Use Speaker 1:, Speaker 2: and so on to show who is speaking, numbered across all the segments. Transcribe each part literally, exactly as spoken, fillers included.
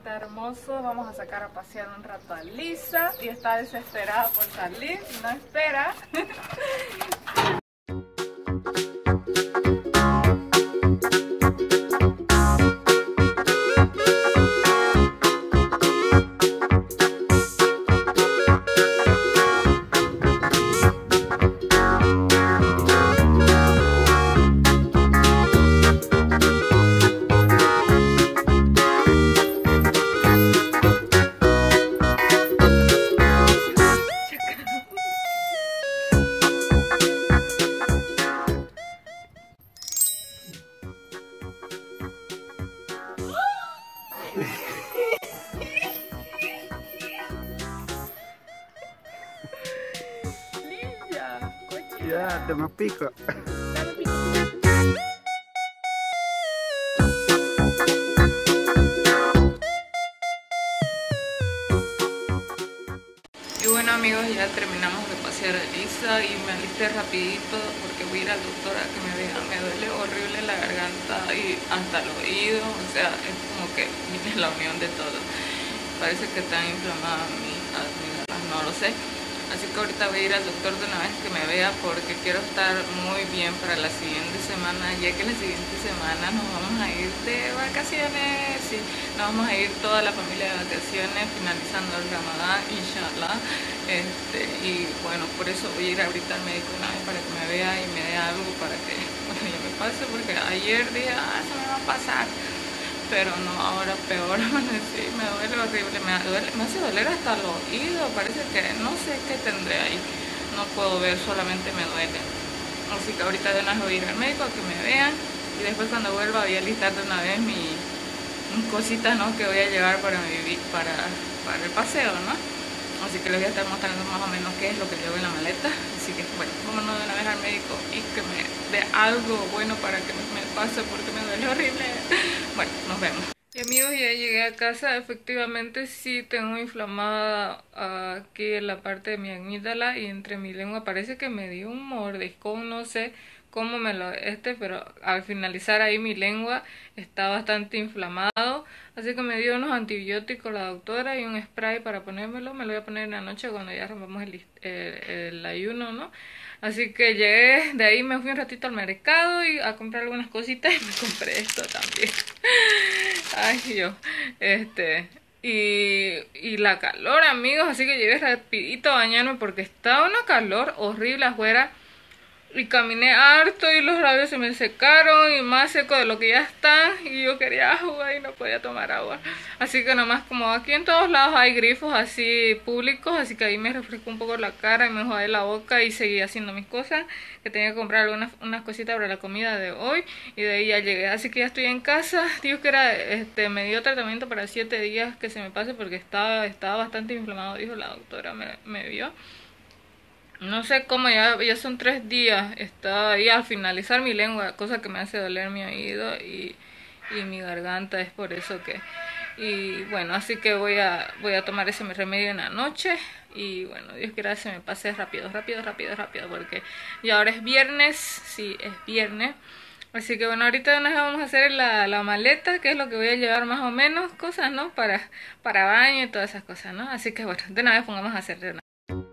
Speaker 1: está hermoso. Vamos a sacar a pasear un rato a Lisa y está desesperada por salir, no espera.
Speaker 2: Ya, te me pico.
Speaker 1: Y bueno amigos, ya terminamos de pasear a Lisa y me alisté rapidito porque voy a ir al doctor a que me vea. Me duele horrible la garganta y hasta el oído, o sea, es como que es la unión de todo. Parece que está inflamada mis amígdalas, no lo sé. Así que ahorita voy a ir al doctor de una vez que me vea porque quiero estar muy bien para la siguiente semana, ya que la siguiente semana nos vamos a ir de vacaciones, sí, nos vamos a ir toda la familia de vacaciones finalizando el Ramadán, inshallah. Este, y bueno, por eso voy a ir ahorita al médico una vez para que me vea y me dé algo para que bueno, ya me pase, porque ayer dije, ah, se me va a pasar. Pero no, ahora peor, sí, me duele horrible, me, duele, me hace doler hasta el oído, parece que no sé qué tendré ahí, no puedo ver, solamente me duele. Así que ahorita de una vez voy a ir al médico a que me vean y después cuando vuelva voy a listar de una vez mis, mis cositas, ¿no?, que voy a llevar para, mi, para, para el paseo, ¿no? Así que les voy a estar mostrando más o menos qué es lo que llevo en la maleta. Así que bueno, vámonos de una vez al médico y que me dé algo bueno para que me pase porque me duele horrible. Bueno, nos vemos. Y amigos, ya llegué a casa. Efectivamente sí tengo inflamada uh, aquí en la parte de mi amígdala y entre mi lengua. Parece que me dio un mordiscón, no sé cómo me lo este, pero al finalizar ahí mi lengua está bastante inflamado, así que me dio unos antibióticos la doctora y un spray para ponérmelo. Me lo voy a poner en la noche cuando ya rompamos el, el, el ayuno, ¿no? Así que llegué de ahí, me fui un ratito al mercado y a comprar algunas cositas y me compré esto también. Ay, yo, este... Y, y la calor, amigos, así que llegué rapidito a bañarme porque estaba una calor horrible afuera. Y caminé harto y los labios se me secaron y más seco de lo que ya están. Y yo quería agua y no podía tomar agua. Así que nomás como aquí en todos lados hay grifos así públicos. Así que ahí me refrescó un poco la cara y me enjuagué la boca y seguí haciendo mis cosas. Que tenía que comprar algunas unas cositas para la comida de hoy. Y de ahí ya llegué. Así que ya estoy en casa. Dios que era, este, me dio tratamiento para siete días que se me pase porque estaba, estaba bastante inflamado, dijo la doctora, me, me vio. No sé cómo, ya, ya son tres días, está ahí al finalizar mi lengua, cosa que me hace doler mi oído y, y mi garganta, es por eso que... Y bueno, así que voy a voy a tomar ese remedio en la noche y bueno, Dios quiera que se me pase rápido, rápido, rápido, rápido, porque ya ahora es viernes, sí, es viernes. Así que bueno, ahorita nos vamos a hacer la, la maleta, que es lo que voy a llevar más o menos, cosas, ¿no? Para, para baño y todas esas cosas, ¿no? Así que bueno, de una vez pongamos a hacer de una.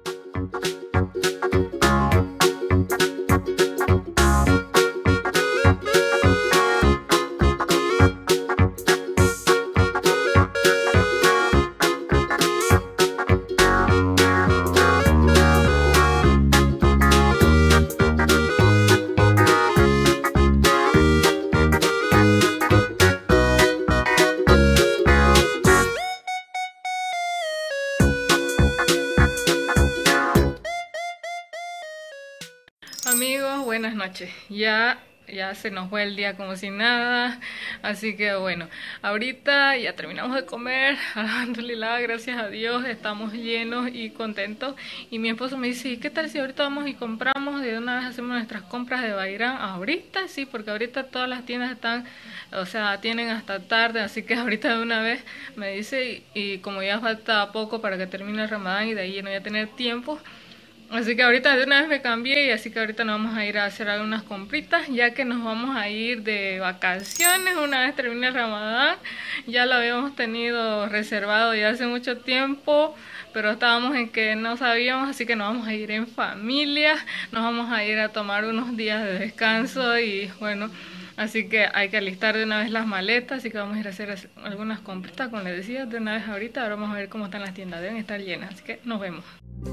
Speaker 1: Amigos, buenas noches. Ya, ya se nos fue el día como si nada. Así que bueno, ahorita ya terminamos de comer. Alhamdulillah, gracias a Dios, estamos llenos y contentos. Y mi esposo me dice, ¿y qué tal si ahorita vamos y compramos? De una vez hacemos nuestras compras de Bayrán. Ahorita sí, porque ahorita todas las tiendas están, o sea, tienen hasta tarde. Así que ahorita de una vez me dice, y, y como ya falta poco para que termine el Ramadán y de ahí no voy a tener tiempo, Así que ahorita de una vez me cambié y así que ahorita nos vamos a ir a hacer algunas compritas, ya que nos vamos a ir de vacaciones una vez termine el Ramadán. Ya lo habíamos tenido reservado ya hace mucho tiempo, pero estábamos en que no sabíamos, así que nos vamos a ir en familia, nos vamos a ir a tomar unos días de descanso y bueno, así que hay que alistar de una vez las maletas, así que vamos a ir a hacer algunas compritas, como les decía, de una vez ahorita. Ahora vamos a ver cómo están las tiendas, deben estar llenas, así que nos vemos.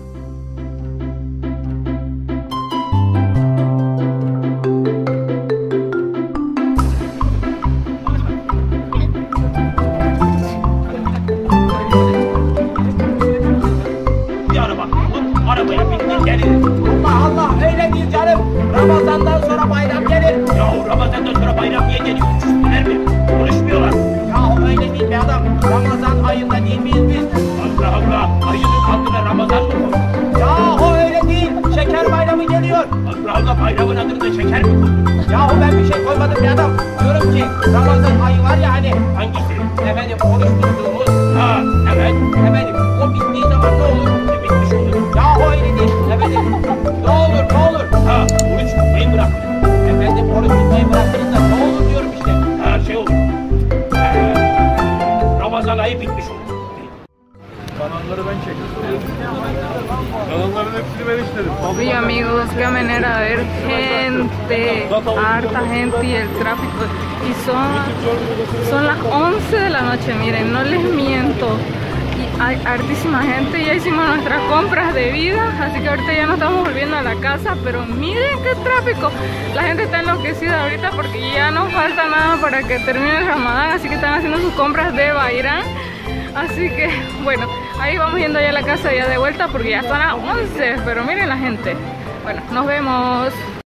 Speaker 2: Allah Allah öyle değil canım. Ramazandan sonra bayram gelir.
Speaker 3: Yahu Ramazan'dan sonra bayram niye geliyor? Üstüler mi? Konuşmuyorlar.
Speaker 2: Yahu öyle değil be adam. Ramazan ayında değil miyiz biz?
Speaker 3: Allah Allah. Ayının adına Ramazan mı koydu?
Speaker 2: Yahu öyle değil. Şeker bayramı geliyor.
Speaker 3: Allah Allah, bayramın adına şeker mi koydu?
Speaker 2: Yahu ben bir şey koymadım be adam. Diyorum ki Ramazan ayı var ya hani.
Speaker 3: Hangisi?
Speaker 2: Efendim oruç tuttuğumuz.
Speaker 3: Ha evet.
Speaker 2: Efendim o bittiği zaman ne olur?
Speaker 3: Ne bitmiş olur?
Speaker 2: Yahu öyle değil. Efendim ne olur ne olur.
Speaker 3: Ha oruç tutmayı bırak.
Speaker 2: Efendim oruç tutmayı bıraktığınızda ne olur diyorum işte.
Speaker 3: Ha şey olur. Ee, Ramazan ayı bitmiş olur.
Speaker 4: Kanalları ben çektim. Kanalların hepsini ben işledim.
Speaker 1: Uy amigos, qué manera de ver gente, harta gente y el tráfico. Y son, son las once de la noche, miren, no les miento. Y hay hartísima gente, ya hicimos nuestras compras de vida, así que ahorita ya no estamos volviendo a la casa, pero miren qué tráfico. La gente está enloquecida ahorita porque ya no falta nada para que termine el Ramadán, así que están haciendo sus compras de Bairán. Así que bueno, ahí vamos yendo ya a la casa ya de vuelta porque ya son las once, pero miren la gente. Bueno, nos vemos.